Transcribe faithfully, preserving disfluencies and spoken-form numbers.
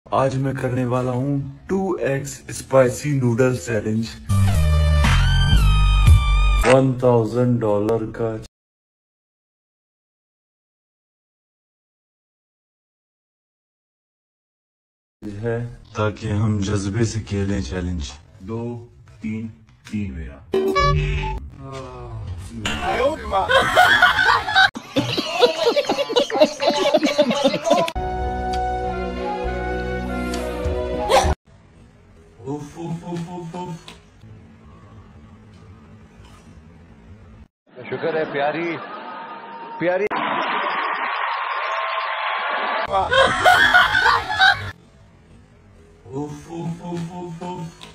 आज मैं करने वाला हूँ two X spicy noodle challenge. One thousand dollar का है ताकि हम जज्बे से खेलें चैलेंज। दो तीन तीन मेरा उफ उफ उफ उफ उफ। शुक्र है प्यारी प्यारी। उफ उफ उफ उफ उफ।